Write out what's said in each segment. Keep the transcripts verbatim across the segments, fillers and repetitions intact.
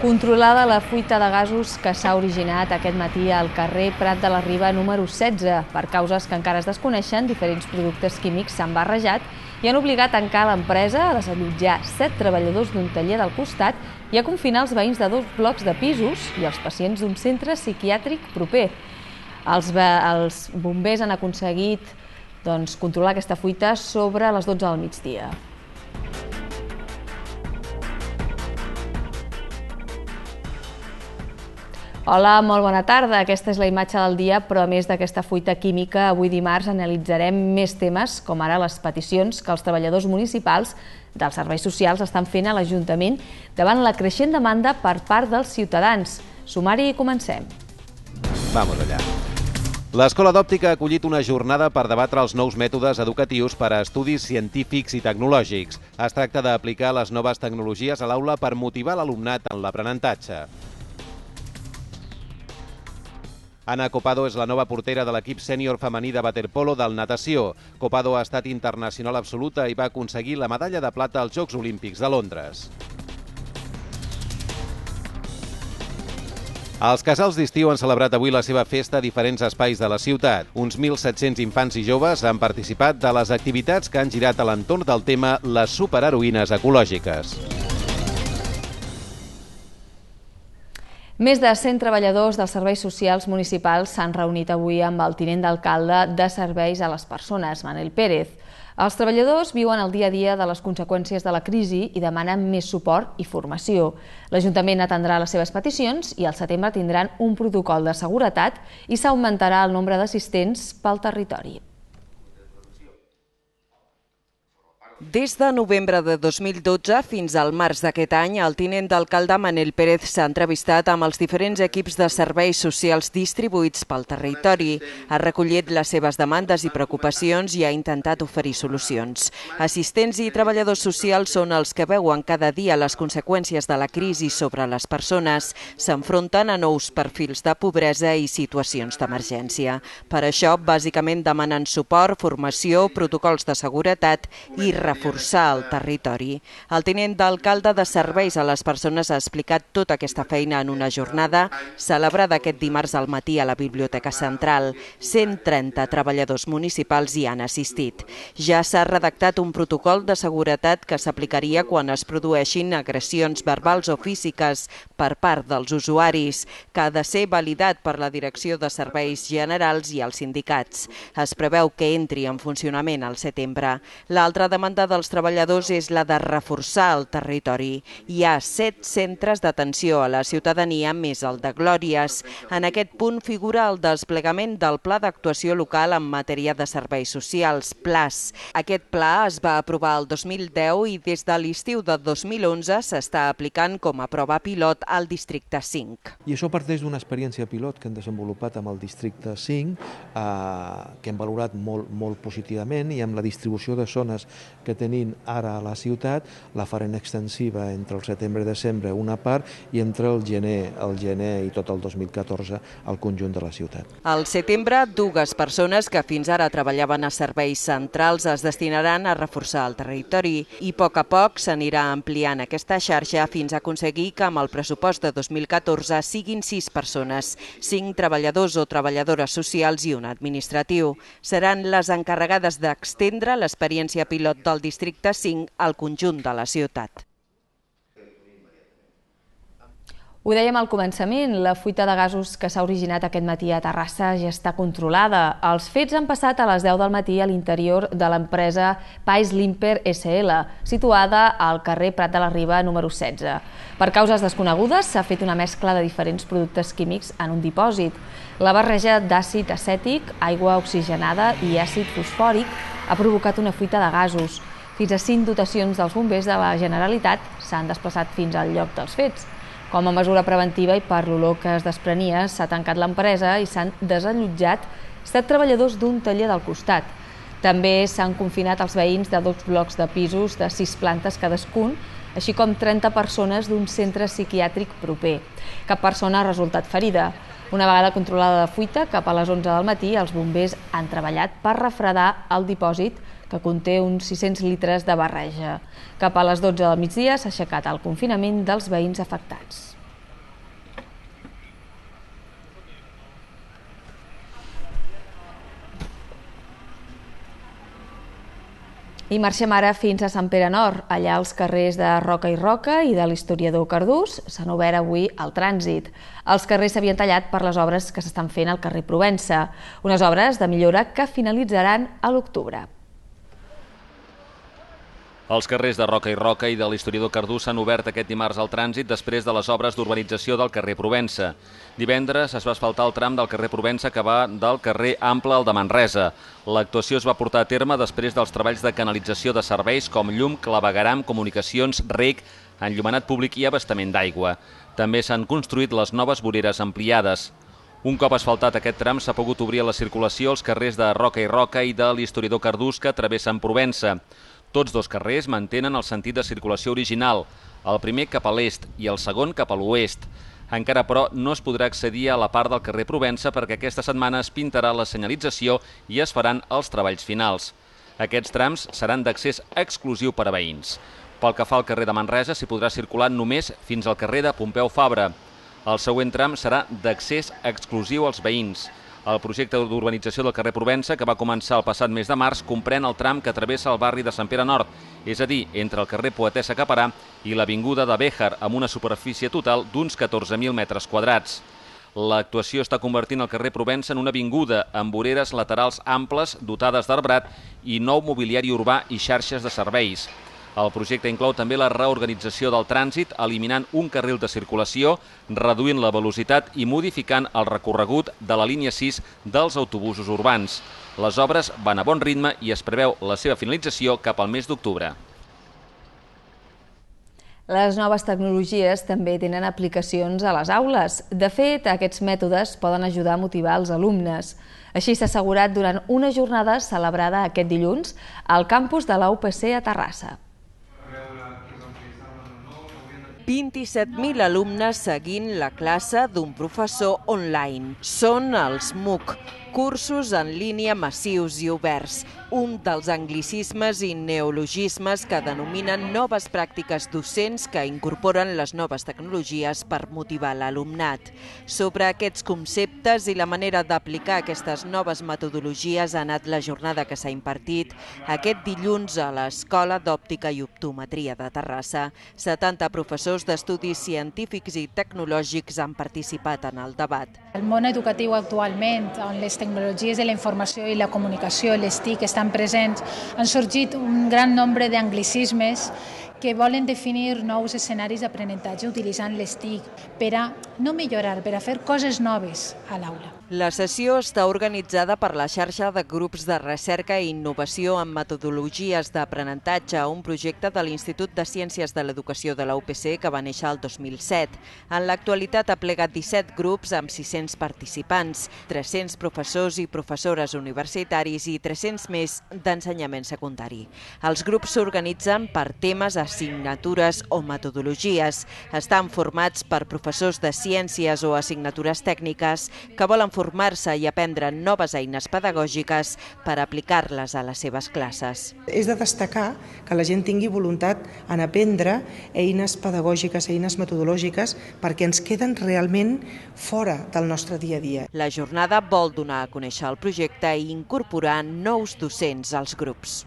Controlada la fuita de gasos que s'ha originat aquest matí al carrer Prat de la Riba número setze. Per causes que encara es desconeixen, diferents productes químics s'han barrejat i han obligat a tancar l'empresa, a desallotjar set treballadors d'un taller del costat i a confinar els veïns de dos blocs de pisos i els pacients d'un centre psiquiàtric proper. Els, els bombers han aconseguit doncs, controlar aquesta fuita sobre les dotze del migdia. Hola, molt bona tarda. Aquesta és la imatge del dia, però a més d'aquesta fuita química, avui dimarts analitzarem més temes, com ara les peticions que els treballadors municipals dels serveis socials estan fent a l'Ajuntament davant la creixent demanda per part dels ciutadans. Sumari i comencem. Vamos allà. L'Escola d'Òptica ha acollit una jornada per debatre els nous mètodes educatius per a estudis científics i tecnològics. Es tracta d'aplicar les noves tecnologies a l'aula per motivar l'alumnat en l'aprenentatge. Ana Copado és la nova portera de l'equip sènior femení de waterpolo del natació. Copado ha estat internacional absoluta i va aconseguir la medalla de plata als Jocs Olímpics de Londres. Els casals d'estiu han celebrat avui la seva festa a diferents espais de la ciutat. Uns mil set-cents infants i joves han participat de les activitats que han girat a l'entorn del tema les superheroïnes ecològiques. Més de cent treballadors dels serveis socials municipals s'han reunit avui amb el tinent d'alcalde de Serveis a les Persones, Manel Pérez. Els treballadors viuen el dia a dia de les conseqüències de la crisi i demanen més suport i formació. L'Ajuntament atendrà les seves peticions i al setembre tindran un protocol de seguretat i s'augmentarà el nombre d'assistents pel territori. Des de novembre de dos mil dotze fins al març d'aquest any, el tinent d'alcalde Manel Pérez s'ha entrevistat amb els diferents equips de serveis socials distribuïts pel territori. Ha recollit les seves demandes i preocupacions i ha intentat oferir solucions. Assistents i treballadors socials són els que veuen cada dia les conseqüències de la crisi sobre les persones. S'enfronten a nous perfils de pobresa i situacions d'emergència. Per això, bàsicament demanen suport, formació, protocols de seguretat i reforçar el territori. El tinent d'alcalde de Serveis a les Persones ha explicat tota aquesta feina en una jornada celebrada aquest dimarts al matí a la Biblioteca Central. cent trenta treballadors municipals hi han assistit. Ja s'ha redactat un protocol de seguretat que s'aplicaria quan es produeixin agressions verbals o físiques per part dels usuaris, que ha de ser validat per la Direcció de Serveis Generals i els sindicats. Es preveu que entri en funcionament al setembre. L'altra demanda dels treballadors és la de reforçar el territori. Hi ha set centres d'atenció a la ciutadania més el de Glòries. En aquest punt figura el desplegament del Pla d'Actuació Local en matèria de serveis socials, PLAS. Aquest pla es va aprovar el dos mil deu i des de l'estiu de dos mil onze s'està aplicant com a prova pilot al districte cinc. I això parteix d'una experiència pilot que hem desenvolupat amb el districte cinc, eh, que hem valorat molt, molt positivament, i amb la distribució de zones que tenim ara a la ciutat, la farem extensiva entre el setembre i desembre una part i entre el gener, el gener i tot el dos mil catorze al conjunt de la ciutat. Al setembre, dues persones que fins ara treballaven a serveis centrals es destinaran a reforçar el territori i a poc a poc s'anirà ampliant aquesta xarxa fins a aconseguir que amb el pressupost de dos mil catorze siguin sis persones, cinc treballadors o treballadores socials i un administratiu. Seran les encarregades d'extendre l'experiència pilot del districte cinc al conjunt de la ciutat. Ho dèiem al començament, la fuita de gasos que s'ha originat aquest matí a Terrassa ja està controlada. Els fets han passat a les deu del matí a l'interior de l'empresa Pais Limper S L, situada al carrer Prat de la Riba número setze. Per causes desconegudes s'ha fet una mescla de diferents productes químics en un dipòsit. La barreja d'àcid acètic, aigua oxigenada i àcid fosfòric ha provocat una fuita de gasos. Fins a cinc dotacions dels bombers de la Generalitat s'han desplaçat fins al lloc dels fets. Com a mesura preventiva i per l'olor que es desprenia, s'ha tancat l'empresa i s'han desallotjat set treballadors d'un taller del costat. També s'han confinat els veïns de dos blocs de pisos de sis plantes cadascun, així com trenta persones d'un centre psiquiàtric proper. Cap persona ha resultat ferida. Una vegada controlada la fuita, cap a les onze del matí, els bombers han treballat per refredar el dipòsit que conté uns sis-cents litres de barreja. Cap a les dotze del migdia s'ha aixecat el confinament dels veïns afectats. I marxem ara fins a Sant Pere Nord. Allà als carrers de Roca i Roca i de l'historiador Cardús s'han obert avui el trànsit. Els carrers s'havien tallat per les obres que s'estan fent al carrer Provença, unes obres de millora que finalitzaran a l'octubre. Els carrers de Roca i Roca i de l'historiador Cardús s'han obert aquest dimarts al trànsit després de les obres d'urbanització del carrer Provença. Divendres es va asfaltar el tram del carrer Provença que va del carrer Ample al de Manresa. L'actuació es va portar a terme després dels treballs de canalització de serveis com llum, clavegueram, comunicacions, reg, enllumenat públic i abastament d'aigua. També s'han construït les noves voreres ampliades. Un cop asfaltat aquest tram s'ha pogut obrir a la circulació els carrers de Roca i Roca i de l'historiador Cardús que travessen Provença. Tots dos carrers mantenen el sentit de circulació original, el primer cap a l'est i el segon cap a l'oest. Encara, però, no es podrà accedir a la part del carrer Provença perquè aquesta setmana es pintarà la senyalització i es faran els treballs finals. Aquests trams seran d'accés exclusiu per a veïns. Pel que fa al carrer de Manresa, s'hi podrà circular només fins al carrer de Pompeu Fabra. El següent tram serà d'accés exclusiu als veïns. El projecte d'urbanització del carrer Provença, que va començar el passat mes de març, comprèn el tram que travessa el barri de Sant Pere Nord, és a dir, entre el carrer Poetessa Caparà i l'avinguda de Béjar, amb una superfície total d'uns catorze mil metres quadrats. L'actuació està convertint el carrer Provença en una avinguda amb voreres laterals amples, dotades d'arbrat i nou mobiliari urbà i xarxes de serveis. El projecte inclou també la reorganització del trànsit, eliminant un carril de circulació, reduint la velocitat i modificant el recorregut de la línia sis dels autobusos urbans. Les obres van a bon ritme i es preveu la seva finalització cap al mes d'octubre. Les noves tecnologies també tenen aplicacions a les aules. De fet, aquests mètodes poden ajudar a motivar els alumnes. Així s'ha assegurat durant una jornada celebrada aquest dilluns al campus de la U P C a Terrassa. vint-i-set mil alumnes seguint la classe d'un professor online. Són els MOOC, cursos en línia massius i oberts, un dels anglicismes i neologismes que denominen noves pràctiques docents que incorporen les noves tecnologies per motivar l'alumnat. Sobre aquests conceptes i la manera d'aplicar aquestes noves metodologies ha anat la jornada que s'ha impartit aquest dilluns a l'Escola d'Òptica i Optometria de Terrassa. setanta professors d'estudis científics i tecnològics han participat en el debat. El món educatiu actualment, on les tecnologies de la informació i la comunicació, les T I C, estan presents, han sorgit un gran nombre d'anglicismes que volen definir nous escenaris d'aprenentatge utilitzant les T I C per a no millorar, per a fer coses noves a l'aula. La sessió està organitzada per la xarxa de grups de recerca i innovació en metodologies d'aprenentatge, un projecte de l'Institut de Ciències de l'Educació de la U P C que va néixer el dos mil set. En l'actualitat ha plegat disset grups amb sis-cents participants, tres-cents professors i professores universitaris i tres-cents més d'ensenyament secundari. Els grups s'organitzen per temes, assignatures o metodologies. Estan formats per professors de ciències o assignatures tècniques que volen formar-se i aprendre noves eines pedagògiques per aplicar-les a les seves classes. És de destacar que la gent tingui voluntat en aprendre eines pedagògiques, eines metodològiques, perquè ens queden realment fora del nostre dia a dia. La jornada vol donar a conèixer el projecte i incorporar nous docents als grups.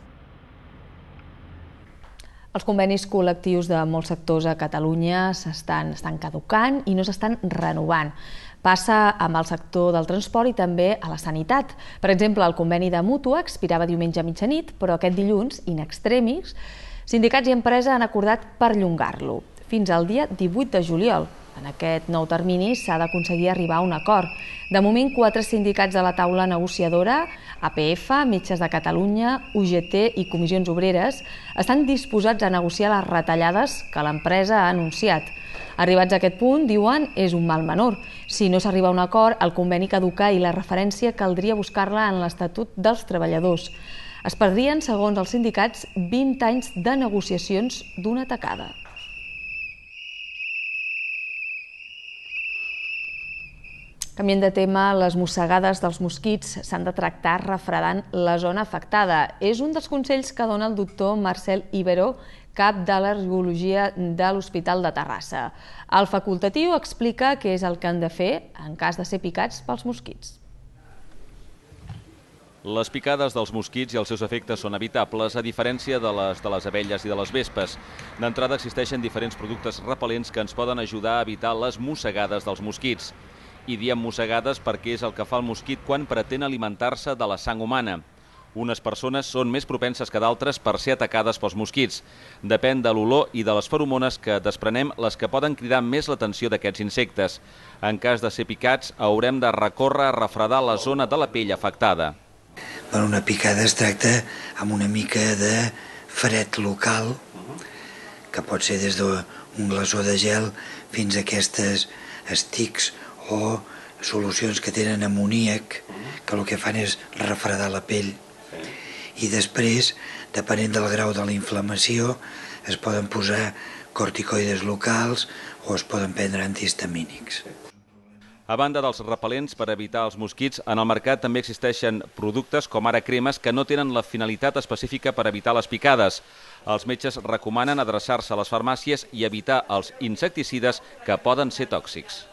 Els convenis col·lectius de molts sectors a Catalunya s'estan estan caducant i no s'estan renovant. Passa amb el sector del transport i també a la sanitat. Per exemple, el conveni de Mútua expirava diumenge a mitjanit, però aquest dilluns, in extremis, sindicats i empresa han acordat perllongar-lo fins al dia divuit de juliol. En aquest nou termini s'ha d'aconseguir arribar a un acord. De moment, quatre sindicats de la taula negociadora, A P F, Metges de Catalunya, U G T i Comissions Obreres, estan disposats a negociar les retallades que l'empresa ha anunciat. Arribats a aquest punt, diuen, és un mal menor. Si no s'arriba a un acord, el conveni caduca i la referència caldria buscar-la en l'Estatut dels Treballadors. Es perdrien, segons els sindicats, vint anys de negociacions d'una tacada. Canviant de tema, les mossegades dels mosquits s'han de tractar refredant la zona afectada. És un dels consells que dona el doctor Marcel Iberó, cap d'al·lergologia de l'Hospital de Terrassa. El facultatiu explica què és el que han de fer en cas de ser picats pels mosquits. Les picades dels mosquits i els seus efectes són evitables, a diferència de les de les abelles i de les vespes. D'entrada existeixen diferents productes repel·lents que ens poden ajudar a evitar les mossegades dels mosquits. I diem mossegades perquè és el que fa el mosquit quan pretén alimentar-se de la sang humana. Unes persones són més propenses que d'altres per ser atacades pels mosquits. Depèn de l'olor i de les feromones que desprenem les que poden cridar més l'atenció d'aquests insectes. En cas de ser picats, haurem de recórrer a refredar la zona de la pell afectada. Una picada es tracta amb una mica de fred local, que pot ser des d'un glaçó de gel fins a aquestes estics o solucions que tenen amoníac, que el que fan és refredar la pell. I després, depenent del grau de la inflamació, es poden posar corticoides locals o es poden prendre antihistamínics. A banda dels repel·lents per evitar els mosquits, en el mercat també existeixen productes com ara cremes que no tenen la finalitat específica per evitar les picades. Els metges recomanen adreçar-se a les farmàcies i evitar els insecticides que poden ser tòxics.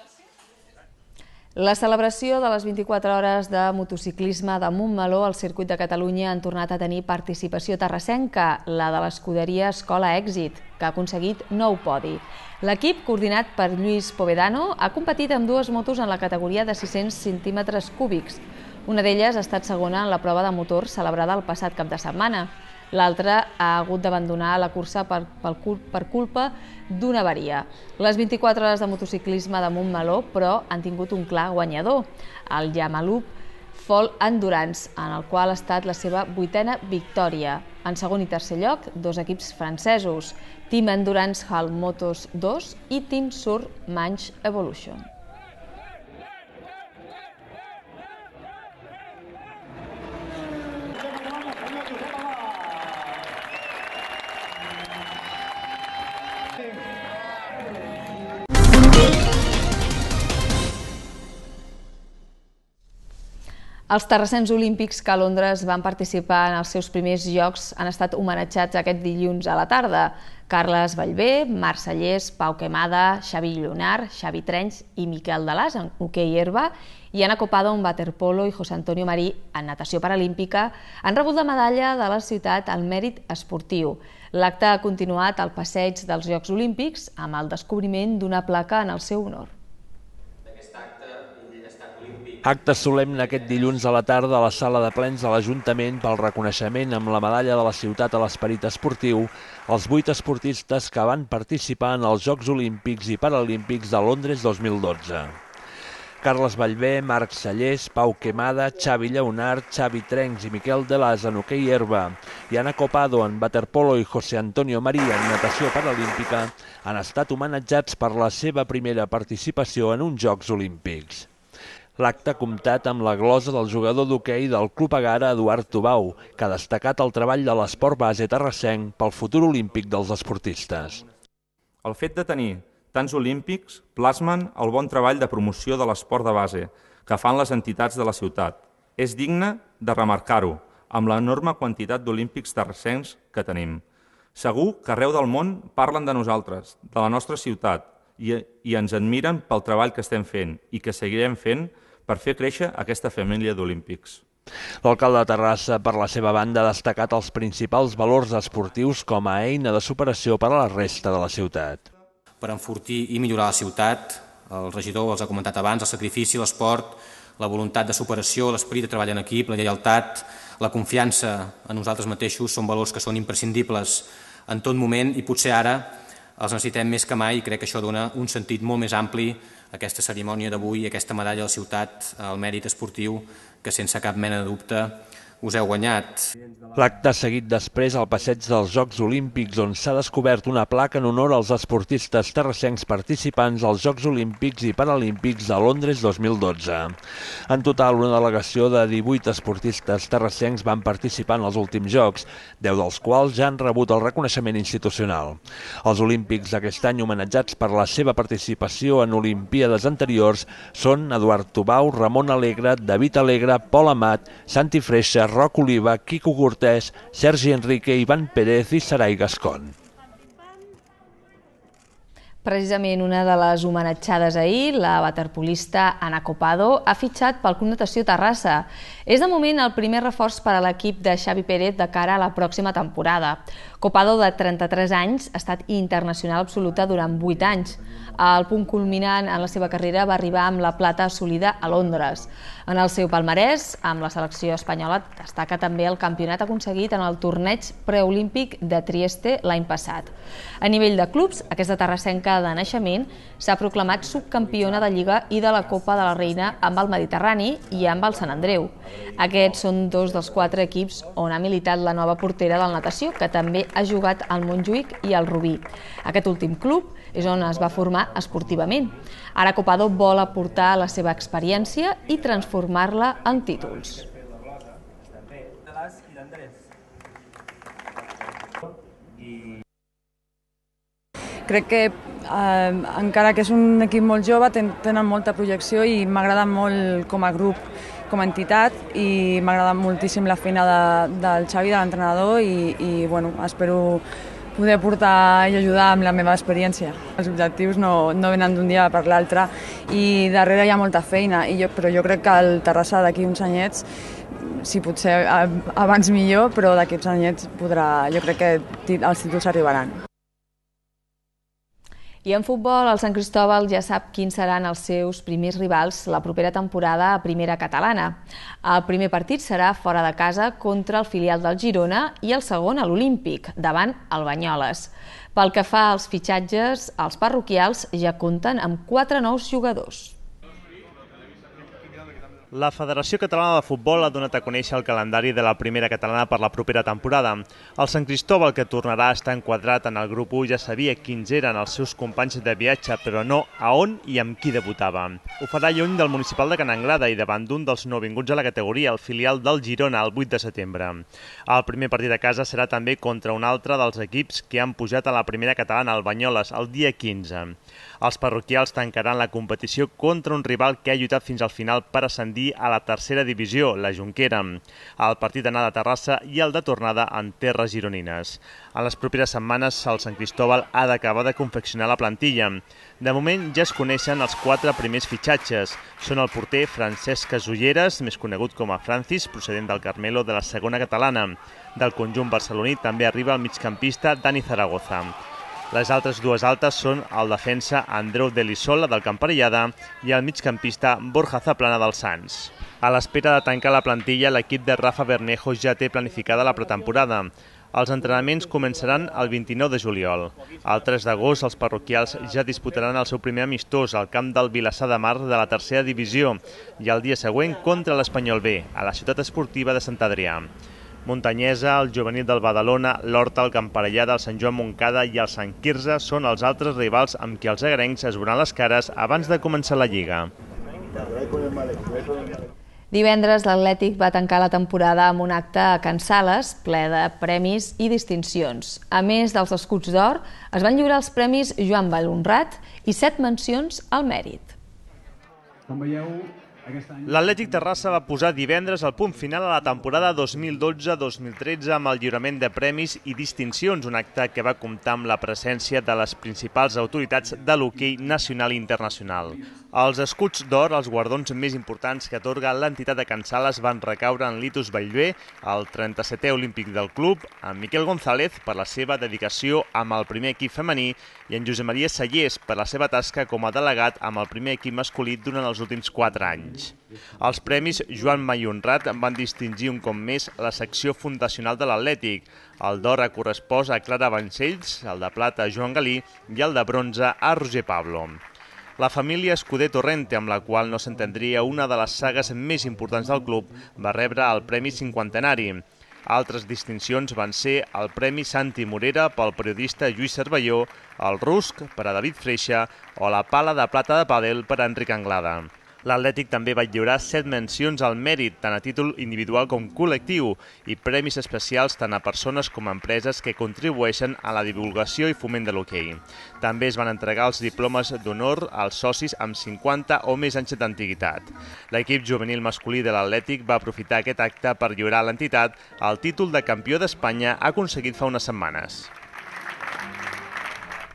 La celebració de les vint-i-quatre hores de motociclisme de Montmeló al Circuit de Catalunya han tornat a tenir participació terrassenca, la de l'escuderia Escola Èxit, que ha aconseguit nou podi. L'equip, coordinat per Lluís Povedano, ha competit amb dues motos en la categoria de sis-cents centímetres cúbics. Una d'elles ha estat segona en la prova de motor celebrada el passat cap de setmana. L'altra ha hagut d'abandonar la cursa per, per, per culpa d'una avaria. Les vint-i-quatre hores de motociclisme de Montmeló, però, han tingut un clar guanyador, el Yamalup Folk Endurance, en el qual ha estat la seva vuitena victòria. En segon i tercer lloc, dos equips francesos, Team Endurance Hall Motos dos i Team Sur Manche Evolution. Els terrassens olímpics que a Londres van participar en els seus primers jocs han estat homenatjats aquest dilluns a la tarda. Carles Ballbé, Marc Sallés, Pau Quemada, Xavi Llonar, Xavi Trenys i Miquel Delàs en hoquei herba i Ana Copado en waterpolo i José Antonio Marí en natació paralímpica han rebut la medalla de la ciutat al mèrit esportiu. L'acte ha continuat al passeig dels Jocs Olímpics amb el descobriment d'una placa en el seu honor. Acte solemne aquest dilluns a la tarda a la sala de plens de l'Ajuntament pel reconeixement amb la medalla de la ciutat a l'esperit esportiu als vuit esportistes que van participar en els Jocs Olímpics i Paralímpics de Londres dos mil dotze. Carles Ballbé, Marc Sallés, Pau Quemada, Xavi Lleonard, Xavi Trenys i Miquel Delàs en hoquei herba i Ana Copado en waterpolo i José Antonio Marí en natació paralímpica han estat homenatjats per la seva primera participació en uns Jocs Olímpics. L'acte ha comptat amb la glosa del jugador d'hoquei del Club Egara, Eduard Tubau, que ha destacat el treball de l'esport base terrassenc pel futur olímpic dels esportistes. El fet de tenir tants olímpics plasmen el bon treball de promoció de l'esport de base que fan les entitats de la ciutat. És digne de remarcar-ho, amb l'enorme quantitat d'olímpics terrassencs que tenim. Segur que arreu del món parlen de nosaltres, de la nostra ciutat, i, i ens admiren pel treball que estem fent i que seguirem fent per fer créixer aquesta família d'olímpics. L'alcalde de Terrassa, per la seva banda, ha destacat els principals valors esportius com a eina de superació per a la resta de la ciutat. Per enfortir i millorar la ciutat, el regidor els ha comentat abans, el sacrifici, l'esport, la voluntat de superació, l'esperit de treball en equip, la lleialtat, la confiança en nosaltres mateixos són valors que són imprescindibles en tot moment i potser ara els necessitem més que mai i crec que això dona un sentit molt més ampli a aquesta cerimònia d'avui, aquesta medalla de la ciutat al mèrit esportiu que sense cap mena de dubte us heu guanyat. L'acte ha seguit després al passeig dels Jocs Olímpics on s'ha descobert una placa en honor als esportistes terrassencs participants als Jocs Olímpics i Paralímpics de Londres dos mil dotze. En total, una delegació de divuit esportistes terrassencs van participar en els últims Jocs, deu dels quals ja han rebut el reconeixement institucional. Els olímpics d'aquest any homenatjats per la seva participació en olimpíades anteriors són Eduard Tubau, Ramon Alegre, David Alegre, Pol Amat, Santi Freixa, Roc Oliva, Quico Cortés, Sergi Enrique, Ivan Pérez i Sarai Gascon. Precisament una de les homenatjades ahir, la waterpolista Ana Copado, ha fitxat pel Club Natació Terrassa. És de moment el primer reforç per a l'equip de Xavi Pérez de cara a la pròxima temporada. Copado, de trenta-tres anys, ha estat internacional absoluta durant vuit anys. El punt culminant en la seva carrera va arribar amb la plata assolida a Londres. En el seu palmarès, amb la selecció espanyola, destaca també el campionat aconseguit en el torneig preolímpic de Trieste l'any passat. A nivell de clubs, aquesta terrassenca de naixement s'ha proclamat subcampiona de Lliga i de la Copa de la Reina amb el Mediterrani i amb el Sant Andreu. Aquests són dos dels quatre equips on ha militat la nova portera del natació, que també ha jugat al Montjuïc i al Rubí. Aquest últim club és on es va formar esportivament. Ara Copado vol aportar la seva experiència i transformar-la en títols. Crec que eh, encara que és un equip molt jove, ten, tenen molta projecció i m'agrada molt com a grup, com a entitat, i m'agrada moltíssim la feina de, del Xavi, de l'entrenador, i, i bueno, espero poder portar i ajudar amb la meva experiència. Els objectius no, no venen d'un dia per l'altre i darrere hi ha molta feina, i jo, però jo crec que el Terrassa d'aquí uns anyets, si potser abans millor, però d'aquí uns anyets podrà, jo crec que els títols arribaran. I en futbol, el Sant Cristóbal ja sap quins seran els seus primers rivals la propera temporada a primera catalana. El primer partit serà fora de casa contra el filial del Girona i el segon a l'Olímpic, davant el Banyoles. Pel que fa als fitxatges, els parroquials ja compten amb quatre nous jugadors. La Federació Catalana de Futbol ha donat a conèixer el calendari de la primera catalana per la propera temporada. El Sant Cristóbal, que tornarà a estar enquadrat en el grup u, ja sabia quins eren els seus companys de viatge, però no a on i amb qui debutava. Ho farà lluny del municipal de Can Anglada i davant d'un dels nouvinguts a la categoria, el filial del Girona, el vuit de setembre. El primer partit a casa serà també contra un altre dels equips que han pujat a la primera catalana, el Banyoles, el dia quinze. Els parroquials tancaran la competició contra un rival que ha lluitat fins al final per ascendir a la tercera divisió, la Jonquera. El partit d'anada a Terrassa i el de tornada en terres gironines. En les properes setmanes, el Sant Cristóbal ha d'acabar de confeccionar la plantilla. De moment ja es coneixen els quatre primers fitxatges. Són el porter Francesc Casulleres, més conegut com a Francis, procedent del Carmelo de la segona catalana. Del conjunt barceloní també arriba el migcampista Dani Zaragoza. Les altres dues altes són el defensa Andreu Delisola del Camparellada i el migcampista Borja Zaplana del Sants. A l'espera de tancar la plantilla, l'equip de Rafa Bermejo ja té planificada la pretemporada. Els entrenaments començaran el vint-i-nou de juliol. El tres d'agost, els parroquials ja disputaran el seu primer amistós al camp del Vilassar de Mar de la tercera divisió i el dia següent contra l'Espanyol B, a la ciutat esportiva de Sant Adrià. Montanyesa, el juvenil del Badalona, l'Horta, el Camparellada, el Sant Joan Montcada i el Sant Quirze són els altres rivals amb qui els agrencs es veuran les cares abans de començar la Lliga. Divendres, l'Atlètic va tancar la temporada amb un acte a Can Sales, ple de premis i distincions. A més dels escuts d'or, es van lliurar els premis Joan Vallhonrat i set mencions al mèrit. Com veieu, l'Atlètic Terrassa va posar divendres el punt final a la temporada dos mil dotze dos mil tretze amb el lliurament de premis i distincions, un acte que va comptar amb la presència de les principals autoritats de l'hoquei nacional i internacional. Els escuts d'or, els guardons més importants que atorga l'entitat de Can Sales, van recaure en Litus Bellver, el trenta-setè olímpic del club, en Miquel González per la seva dedicació amb el primer equip femení i en Josep Maria Sallés per la seva tasca com a delegat amb el primer equip masculí durant els últims quatre anys. Els premis Joan Vallhonrat van distingir un cop més la secció fundacional de l'Atlètic. El d'or ha correspost a Clara Vancells, el de plata a Joan Galí i el de bronze a Roger Pablo. La família Escuder Torrente, amb la qual no s'entendria una de les sagues més importants del club, va rebre el Premi Cinquantenari. Altres distincions van ser el Premi Santi Morera pel periodista Lluís Cervelló, el Rusc per a David Freixa o la Pala de Plata de Pàdel per a Enric Anglada. L'Atlètic també va lliurar set mencions al mèrit, tant a títol individual com col·lectiu, i premis especials tant a persones com a empreses que contribueixen a la divulgació i foment de l'hoquei. També es van entregar els diplomes d'honor als socis amb cinquanta o més anys d'antiguitat. L'equip juvenil masculí de l'Atlètic va aprofitar aquest acte per lliurar a l'entitat el títol de campió d'Espanya aconseguit fa unes setmanes.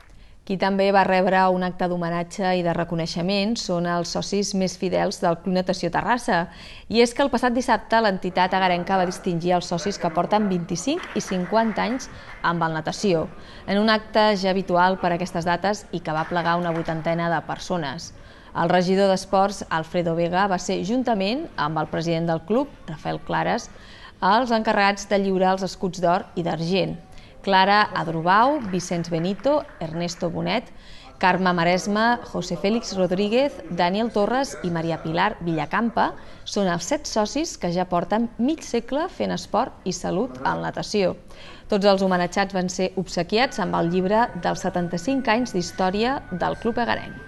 Qui també va rebre un acte d'homenatge i de reconeixement són els socis més fidels del Club Natació Terrassa. I és que el passat dissabte l'entitat agarenca va distingir els socis que porten vint-i-cinc i cinquanta anys amb el natació, en un acte ja habitual per a aquestes dates i que va plegar una vuitantena de persones. El regidor d'Esports, Alfredo Vega, va ser, juntament amb el president del club, Rafael Clares, els encarregats de lliurar els escuts d'or i d'argent. Clara Adrubau, Vicenç Benito, Ernesto Bonet, Carme Maresma, José Félix Rodríguez, Daniel Torres i Maria Pilar Villacampa són els set socis que ja porten mig segle fent esport i salut en natació. Tots els homenatjats van ser obsequiats amb el llibre dels setanta-cinc anys d'història del Club Egarenc.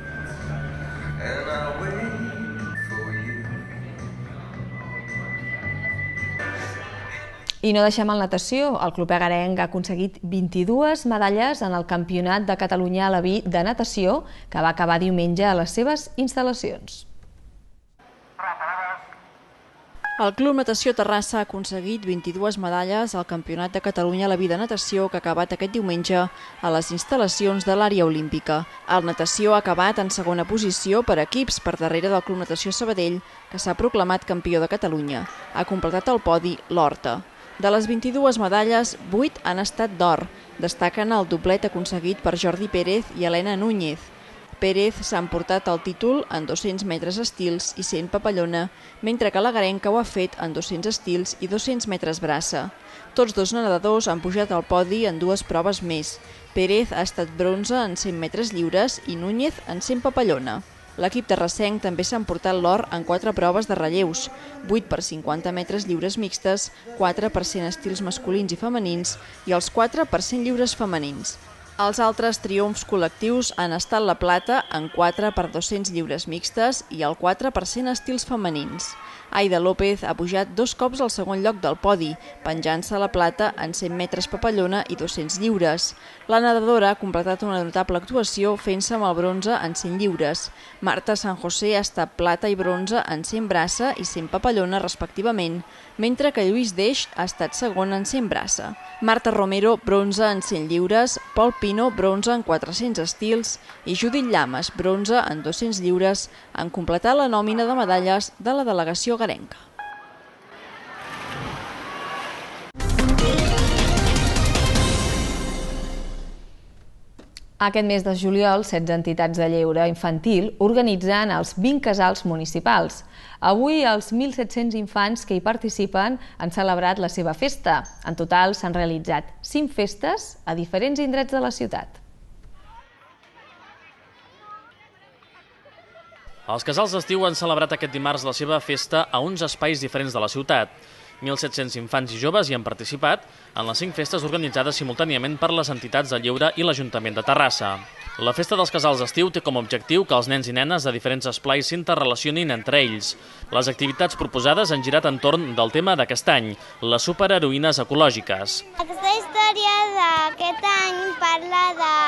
I no deixem el natació. El Club Egarenc ha aconseguit vint-i-dues medalles en el Campionat de Catalunya a la V I de natació, que va acabar diumenge a les seves instal·lacions. El Club Natació Terrassa ha aconseguit vint-i-dues medalles al Campionat de Catalunya a la V I de natació, que ha acabat aquest diumenge a les instal·lacions de l'àrea olímpica. El natació ha acabat en segona posició per equips, per darrere del Club Natació Sabadell, que s'ha proclamat campió de Catalunya. Ha completat el podi l'Horta. De les vint-i-dues medalles, vuit han estat d'or. Destaquen el doblet aconseguit per Jordi Pérez i Helena Núñez. Pérez s'ha emportat el títol en dos-cents metres estils i cent papallona, mentre que l'agarenca ho ha fet en dos-cents estils i dos-cents metres braça. Tots dos nedadors han pujat al podi en dues proves més. Pérez ha estat bronze en cent metres lliures i Núñez en cent papallona. L'equip terrassenc també s'ha emportat l'or en quatre proves de relleus, vuit per cinquanta metres lliures mixtes, quatre per cent estils masculins i femenins i els quatre per cent lliures femenins. Els altres triomfs col·lectius han estat la plata en quatre per dos-cents lliures mixtes i el quatre per cent estils femenins. Aida López ha pujat dos cops al segon lloc del podi, penjant-se la plata en cent metres papallona i dos-cents lliures. La nedadora ha completat una notable actuació fent-se amb el bronze en cent lliures. Marta San José ha estat plata i bronze en cent braça i cent papallona respectivament, mentre que Lluís Deix ha estat segon en cent braça. Marta Romero, bronze en cent lliures, Pol Pino, bronze en quatre-cents estils i Judit Llames, bronze en dos-cents lliures, han completat la nòmina de medalles de la delegació garenca. Aquest mes de juliol, setze entitats de lleure infantil organitzen els vint casals municipals. Avui, els mil set-cents infants que hi participen han celebrat la seva festa. En total, s'han realitzat cinc festes a diferents indrets de la ciutat. Els casals d'estiu han celebrat aquest dimarts la seva festa a uns espais diferents de la ciutat. mil set-cents infants i joves hi han participat en les cinc festes organitzades simultàniament per les entitats de lleure i l'Ajuntament de Terrassa. La festa dels casals d'estiu té com a objectiu que els nens i nenes de diferents esplais s'interrelacionin entre ells. Les activitats proposades han girat entorn del tema d'aquest any, les superheroïnes ecològiques. Aquesta història d'aquest any parla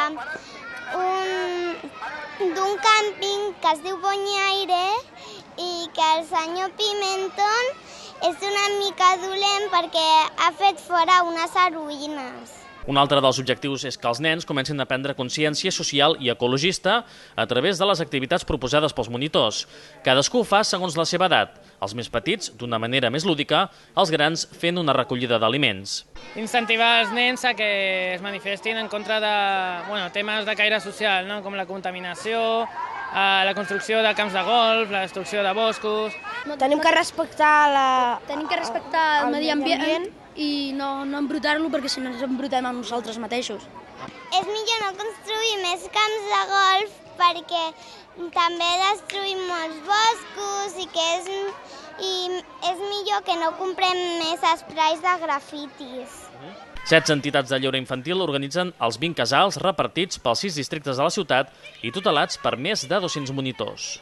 d'un càmping que es diu Bonyaire i que el senyor Pimenton és una mica dolent perquè ha fet fora unes heroïnes. Un altre dels objectius és que els nens comencin a prendre consciència social i ecologista a través de les activitats proposades pels monitors. Cadascú fa segons la seva edat, els més petits d'una manera més lúdica, els grans fent una recollida d'aliments. Incentivar els nens a que es manifestin en contra de bueno, temes de caire social, no? Com la contaminació, la construcció de camps de golf, la destrucció de boscos. Tenim que respectar, la... Tenim que respectar el, el medi ambient, ambient i no, no embrutar-lo perquè si no ens embrutem amb nosaltres mateixos. És millor no construir més camps de golf perquè també destruïm molts boscos i que és, i és millor que no comprem més esprais de grafitis. setze entitats de lleure infantil organitzen els vint casals repartits pels sis districtes de la ciutat i tutelats per més de dos-cents monitors.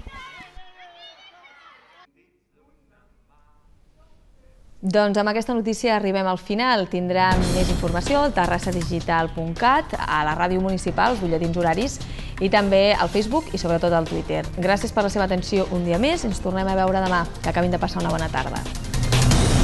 Doncs amb aquesta notícia arribem al final. Tindrem més informació al terrassa digital punt cat, a la ràdio municipal, els butlletins horaris i també al Facebook i sobretot al Twitter. Gràcies per la seva atenció un dia més. Ens tornem a veure demà. Que acabin de passar una bona tarda.